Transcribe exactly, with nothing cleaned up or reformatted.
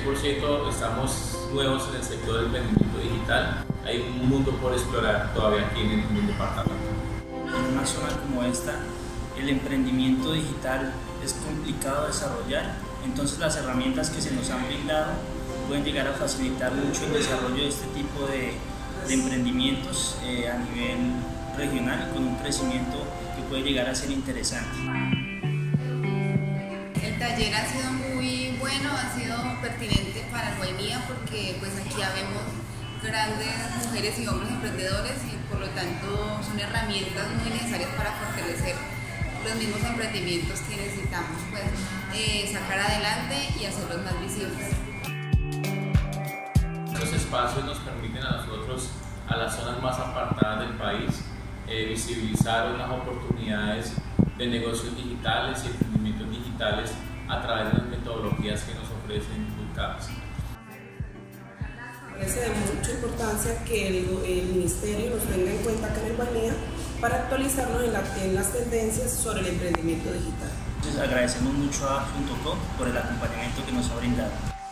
por ciento estamos nuevos en el sector del emprendimiento digital. Hay un mundo por explorar todavía aquí en el, en el departamento. En una zona como esta, el emprendimiento digital es complicado de desarrollar, entonces las herramientas que se nos han brindado pueden llegar a facilitar mucho el desarrollo de este tipo de, de emprendimientos eh, a nivel regional, con un crecimiento que puede llegar a ser interesante. El taller ha sido muy bueno, ha sido pertinente para Guainía porque pues aquí habemos grandes mujeres y hombres emprendedores y por lo tanto son herramientas muy necesarias para fortalecer los mismos emprendimientos que necesitamos pues, eh, sacar adelante y hacerlos más visibles. Estos espacios nos permiten a nosotros, a las zonas más apartadas del país, eh, visibilizar unas oportunidades de negocios digitales y emprendimientos digitales a través de las metodologías que nos ofrecen UCAPS. Parece de mucha importancia que el, el Ministerio nos tenga en cuenta acá en Guainía para actualizarnos en, la, en las tendencias sobre el emprendimiento digital. Entonces agradecemos mucho a Punto Com por el acompañamiento que nos ha brindado.